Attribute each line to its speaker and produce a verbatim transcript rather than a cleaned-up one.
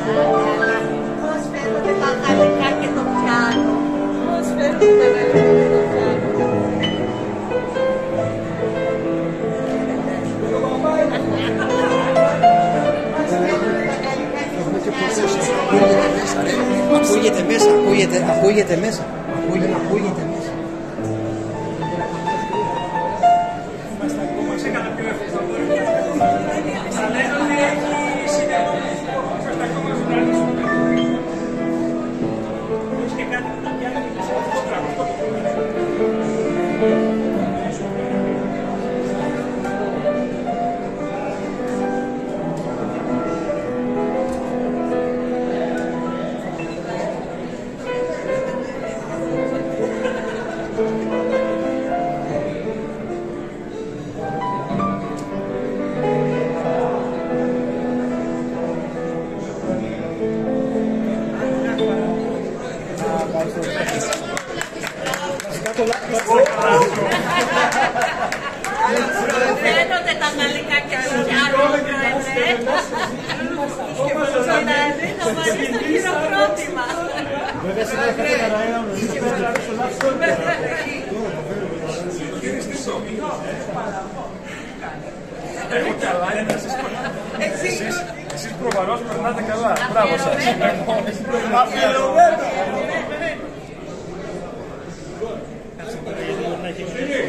Speaker 1: Πώς φαίνονται τα γαλλικά και το πιάνο. Πώς φαίνονται τα γαλλικά και το πιάνο.
Speaker 2: Ακούγεται μέσα, ακούγεται, ακούγεται μέσα, ακούγεται, ακούγεται μέσα.
Speaker 1: Φαίνονται τα γαλλικά και το πιάνο, πρόεδρε. Και μας το ξαναδεί να βάλει στο χειροκρότημα.
Speaker 3: Βέβαια συνέχεια να είναι
Speaker 4: Εγώ καλά είναι. Εσείς προφανώς περνάτε καλά. Μπράβο σας. Αφιερωμένο.